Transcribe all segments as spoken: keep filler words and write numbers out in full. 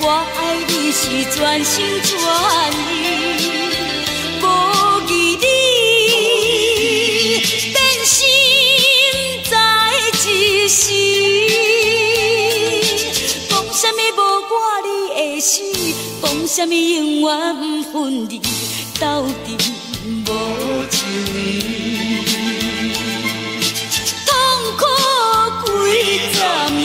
我爱你是全心全意，无义你变心在一时。讲啥物无我你会死，讲啥物永远不分离，斗阵无一年。痛苦几十年，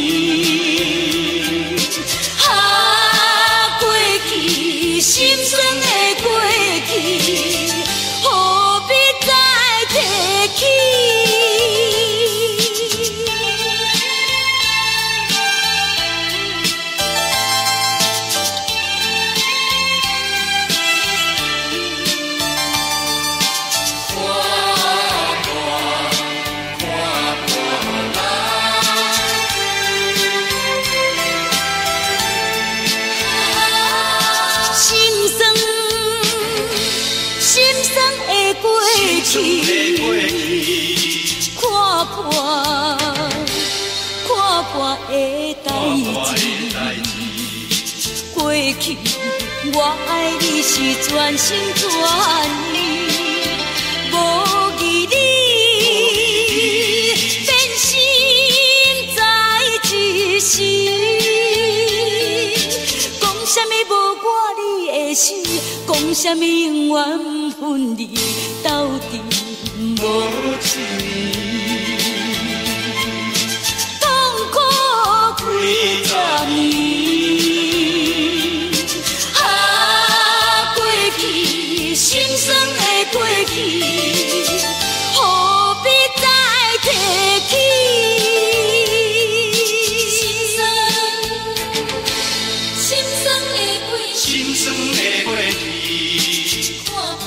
啊，过去心酸的过去，何必再提起？看破看破的代志，过去我爱你是全心全意，无义你变心在一时。讲啥物无我你会死，讲啥物永远不分离，斗阵无一年。痛苦几十年，啊，过去心酸的过去，何必再提起？心酸的过去，心酸的过去，看破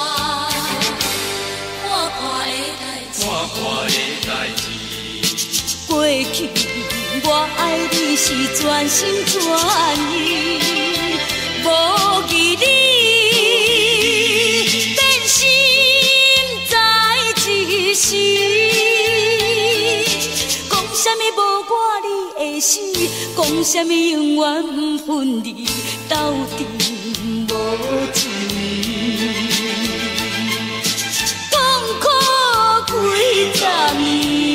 看破的代志，看破的代志。过去我爱你是全心全意，无义你变心在一时。讲啥物无我你会死，讲啥物永远不分离，斗阵无一年。痛苦几十年。